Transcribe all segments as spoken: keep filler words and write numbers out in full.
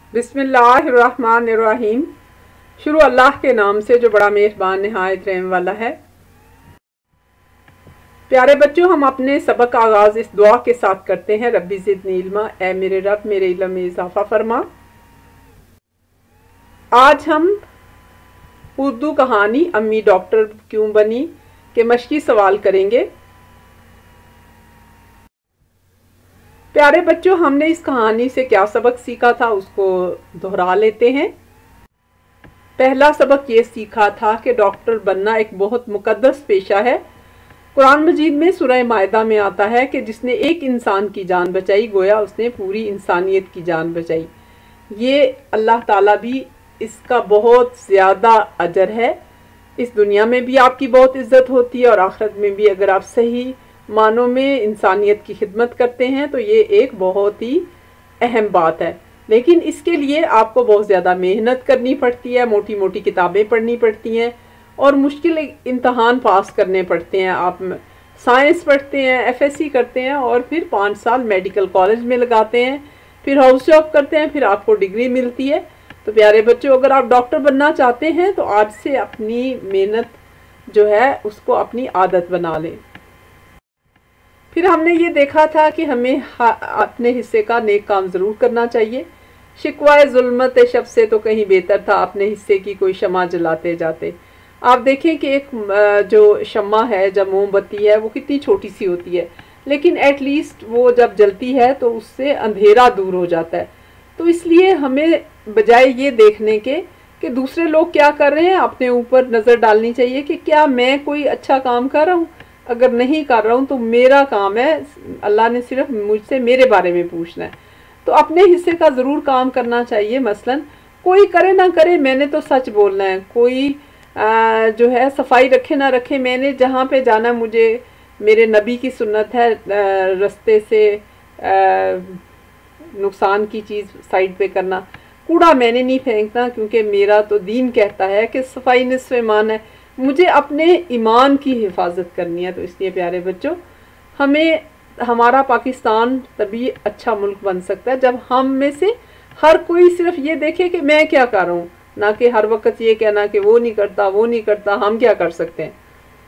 بسم اللہ الرحمن الرحیم۔ شروع اللہ کے نام سے جو بڑا مہربان نہایت رحم والا ہے۔ پیارے بچوں، ہم اپنے سبق کا آغاز اس دعا کے ساتھ کرتے ہیں، ربی زدنی علما، اے میرے رب میرے علم میں اضافہ فرما۔ آج ہم اردو کہانی امی ڈاکٹر کیوں بنی کے مشقی سوال کریں گے۔ پیارے بچوں، ہم نے اس کہانی سے کیا سبق سیکھا تھا اس کو دہرا لیتے ہیں۔ پہلا سبق یہ سیکھا تھا کہ ڈاکٹر بننا ایک بہت مقدس پیشہ ہے۔ قرآن مجید میں سورہ مائدہ میں آتا ہے کہ جس نے ایک انسان کی جان بچائی گویا اس نے پوری انسانیت کی جان بچائی۔ یہ اللہ تعالیٰ بھی اس کا بہت زیادہ اجر ہے۔ اس دنیا میں بھی آپ کی بہت عزت ہوتی ہے اور آخرت میں بھی اگر آپ صحیح معنوں میں انسانیت کی خدمت کرتے ہیں تو یہ ایک بہت ہی اہم بات ہے۔ لیکن اس کے لیے آپ کو بہت زیادہ محنت کرنی پڑتی ہے، موٹی موٹی کتابیں پڑھنی پڑتی ہیں اور مشکل امتحان پاس کرنے پڑتے ہیں۔ آپ سائنس پڑھتے ہیں، ایف ایس سی کرتے ہیں اور پھر پانچ سال میڈیکل کالج میں لگاتے ہیں، پھر ہاؤس جاب کرتے ہیں، پھر آپ کو ڈگری ملتی ہے۔ تو پیارے بچوں، اگر آپ ڈاکٹر بننا چاہتے ہیں تو آج سے اپنی محنت جو ہے اس کو اپنی عادت بنا لیں۔ پھر ہم نے یہ دیکھا تھا کہ ہمیں اپنے حصے کا نیک کام ضرور کرنا چاہیے۔ شکوائے ظلمت شب سے تو کہیں بہتر تھا اپنے حصے کی کوئی شمع جلاتے جاتے۔ آپ دیکھیں کہ ایک جو شمع ہے، جب موم بتی ہے، وہ کتنی چھوٹی سی ہوتی ہے، لیکن ایٹ لیسٹ وہ جب جلتی ہے تو اس سے اندھیرا دور ہو جاتا ہے۔ تو اس لیے ہمیں بجائے یہ دیکھنے کے کہ دوسرے لوگ کیا کر رہے ہیں، اپنے اوپر نظر ڈالنی چاہیے کہ کیا میں کوئی اچھا کام کر رہا ہوں۔ اگر نہیں کر رہا ہوں تو میرا کام ہے، اللہ نے صرف مجھ سے میرے بارے میں پوچھنا ہے، تو اپنے حصے کا ضرور کام کرنا چاہیے۔ مثلا کوئی کرے نہ کرے، میں نے تو سچ بولنا ہے، کوئی جو ہے صفائی رکھے نہ رکھے، میں نے جہاں پہ جانا، مجھے میرے نبی کی سنت ہے رستے سے نقصان کی چیز سائڈ پہ کرنا، کوڑا میں نے نہیں پھینکنا، کیونکہ میرا تو دین کہتا ہے کہ صفائی نصف ایمان ہے، مجھے اپنے ایمان کی حفاظت کرنی ہے۔ تو اس لیے پیارے بچوں، ہمیں ہمارا پاکستان تبھی اچھا ملک بن سکتا ہے جب ہم میں سے ہر کوئی صرف یہ دیکھے کہ میں کیا کر رہا ہوں، نہ کہ ہر وقت یہ کہنا کہ وہ نہیں کرتا وہ نہیں کرتا، ہم کیا کر سکتے ہیں۔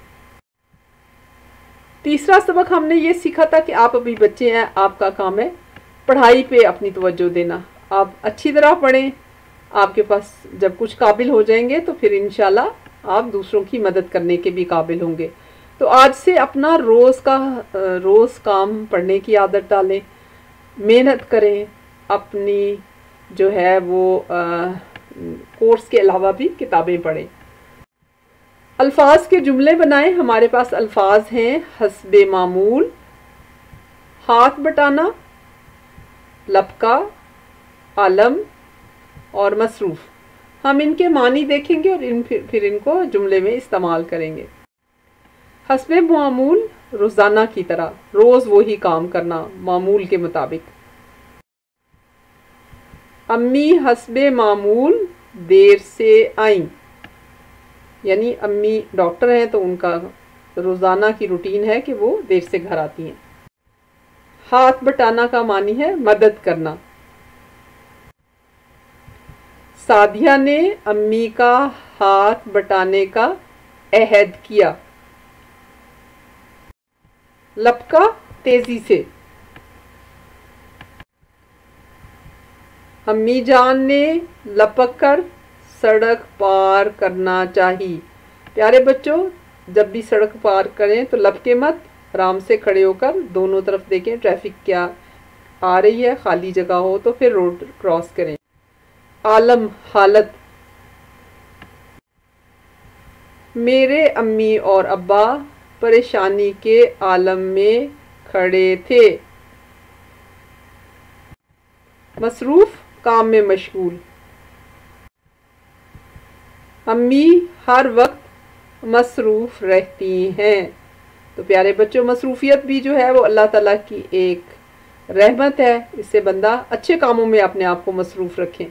تیسرا سبق ہم نے یہ سیکھا تھا کہ آپ ابھی بچے ہیں، آپ کا کام ہے پڑھائی پہ اپنی توجہ دینا۔ آپ اچھی طرح پڑھیں، آپ کے پاس جب کچھ قابل ہو جائیں گے تو پھر انشاءاللہ آپ دوسروں کی مدد کرنے کے بھی قابل ہوں گے۔ تو آج سے اپنا روز کا روز کام پڑھنے کی عادت ڈالیں، محنت کریں، اپنی جو ہے وہ کورس کے علاوہ بھی کتابیں پڑھیں۔ الفاظ کے جملے بنائیں۔ ہمارے پاس الفاظ ہیں حسب معمول، ہاتھ بٹانا، لپکا، عالم اور مصروف۔ ہم ان کے معنی دیکھیں گے اور ان پھر ان کو جملے میں استعمال کریں گے۔ حسب معمول، روزانہ کی طرح، روز وہی کام کرنا معمول کے مطابق۔ امی حسب معمول دیر سے آئیں، یعنی امی ڈاکٹر ہیں تو ان کا روزانہ کی روٹین ہے کہ وہ دیر سے گھر آتی ہیں۔ ہاتھ بٹانا کا معنی ہے مدد کرنا۔ سعدیہ نے امی کا ہاتھ بٹانے کا عہد کیا۔ لپکا، تیزی سے۔ امی جان نے لپک کر سڑک پار کرنا چاہی۔ پیارے بچوں، جب بھی سڑک پار کریں تو لپکے مت، آرام سے کھڑے ہو کر دونوں طرف دیکھیں ٹریفک کیا آ رہی ہے، خالی جگہ ہو تو پھر روڈ کراس کریں۔ عالم، حالت۔ میرے امی اور ابا پریشانی کے عالم میں کھڑے تھے۔ مصروف، کام میں مشغول۔ امی ہر وقت مصروف رہتی ہیں۔ تو پیارے بچوں، مصروفیت بھی جو ہے وہ اللہ تعالیٰ کی ایک رحمت ہے، اس سے بندہ اچھے کاموں میں اپنے آپ کو مصروف رکھیں۔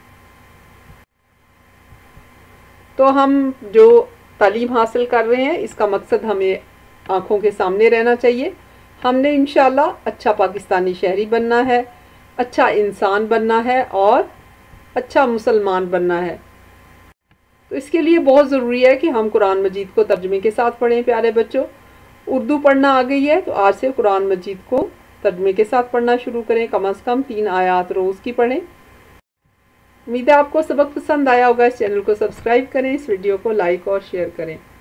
تو ہم جو تعلیم حاصل کر رہے ہیں اس کا مقصد ہمیں آنکھوں کے سامنے رہنا چاہیے۔ ہم نے انشاءاللہ اچھا پاکستانی شہری بننا ہے، اچھا انسان بننا ہے اور اچھا مسلمان بننا ہے۔ تو اس کے لیے بہت ضروری ہے کہ ہم قرآن مجید کو ترجمے کے ساتھ پڑھیں پیارے بچوں۔ اردو پڑھنا آ گئی ہے تو آج سے قرآن مجید کو ترجمے کے ساتھ پڑھنا شروع کریں، کم از کم تین آیات روز کی پڑھیں۔ امید ہے آپ کو سبق پسند آیا ہوگا۔ اس چینل کو سبسکرائب کریں، اس ویڈیو کو لائک اور شیئر کریں۔